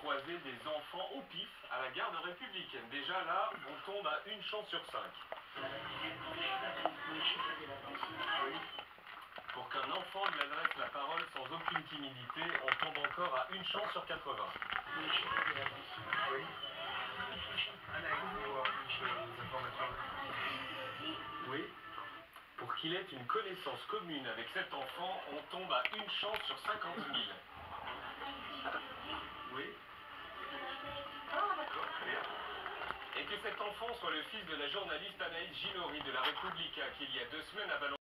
croiser des enfants au pif à la garde républicaine. Déjà là, on tombe à une chance sur 5. Pour qu'un enfant lui adresse la parole sans aucune timidité, on tombe encore à une chance sur 80. Oui. Pour qu'il ait une connaissance commune avec cet enfant, on tombe à une chance sur 50 000. Oui. D'accord, très bien. Et que cet enfant soit le fils de la journaliste Anaïs Gilori de la Repubblica qui, il y a 2 semaines, a balancé